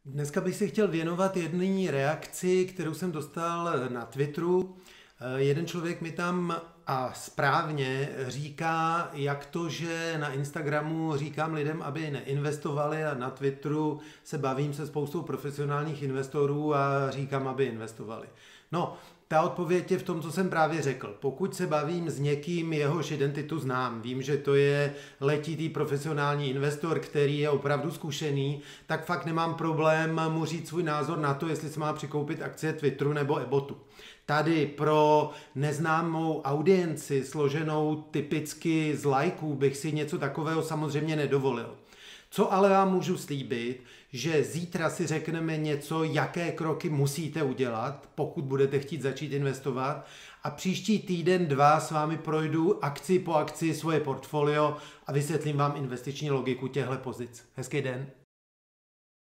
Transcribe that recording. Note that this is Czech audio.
Dneska bych se chtěl věnovat jedné reakci, kterou jsem dostal na Twitteru. Jeden člověk mi tam a správně říká, jak to, že na Instagramu říkám lidem, aby neinvestovali, a na Twitteru se bavím se spoustou profesionálních investorů a říkám, aby investovali. No, ta odpověď je v tom, co jsem právě řekl. Pokud se bavím s někým, jehož identitu znám, vím, že to je letitý profesionální investor, který je opravdu zkušený, tak fakt nemám problém mu říct svůj názor na to, jestli se má přikoupit akcie Twitteru nebo Ebotu. Tady pro neznámou audienci, složenou typicky z lajků, bych si něco takového samozřejmě nedovolil. Co ale vám můžu slíbit, že zítra si řekneme něco, jaké kroky musíte udělat, pokud budete chtít začít investovat, a příští týden, dva s vámi projdu akci po akci svoje portfolio a vysvětlím vám investiční logiku těchto pozic. Hezký den.